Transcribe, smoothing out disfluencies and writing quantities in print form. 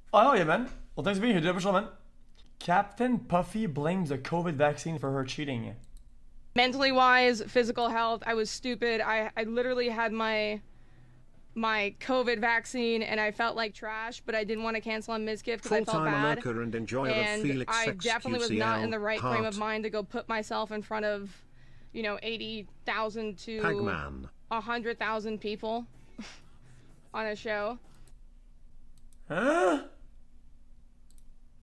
Oh yeah, man. Well, thanks for being here, dude. Appreciate it, man. Captain Puffy blames the COVID vaccine for her cheating. Mentally wise, physical health, I was stupid. I literally had my COVID vaccine and I felt like trash, but I didn't want to cancel on mizkif because I felt bad. And I definitely was not in the right frame of mind to go put myself in front of, 80,000 to 100,000 people on a show. Huh?